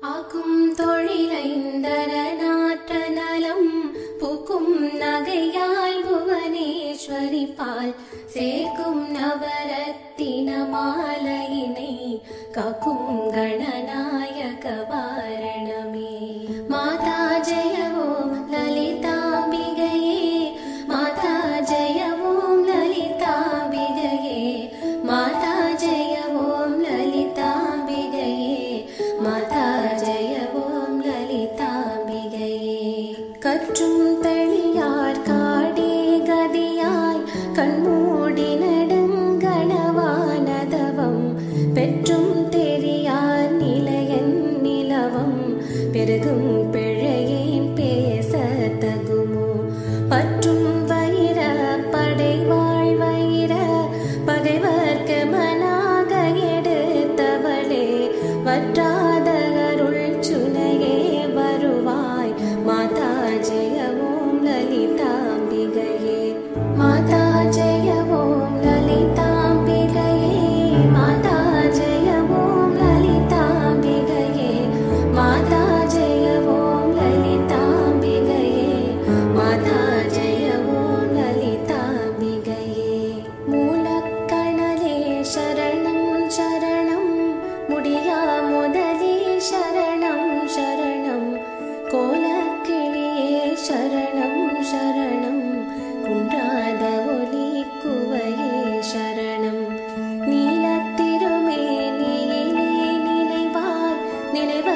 ஆக்கும் தொழிலைந்தரநாற்ற நலம் பூக்கும் நகையால் புவனேஸ்வரி பால் சேர்க்கும் நவரத்தின மாலையினை காக்கும் கணநாயக வாரணமே. மாதா ஜெய ஓம் லலிதாம்பிகையே, மாதா ஜெய ஓம் லலிதாம்பிகையே, மாதா ஜெய ஓம் லலிதாம்பிகையே, மாதா ஜெய ஓம் லலிதாம்பிகையே. கற்றும் தெளியார் காடே கதியாய் கண்மூடி நடுங்கணவானதவம் பெற்றும் தெரியார் நிலையன் நிலவம் பெருகும் பிழையேன் பேச தகுமோ. பற்றும் வைர படைவாழ் வைர பகைவர்க்கு மனாக எடுத்தவளே, வற்றாத அருள் சுனையே வருவாய். மாதா ஜெய ஓம் லலிதாம்பிகையே, மாதா ஜெய ஓம் லலிதாம்பிகையே, மாதா ஜெய ஓம் லலிதாம்பிகையே, மாதா ஜெய ஓம் லலிதாம்பிகையே, மாதா ஜெய ஓம் லலிதாம்பிகையே. மூலக்கணலே சரணம் சரணம், முடியா முதலே சரணம் சரணம், கோலக்கிளியே சரணம் சரணம், குன்றாத ஒலி குவையே சரணம். நீலத்திருமேனியிலே நினைவாய் நினைவ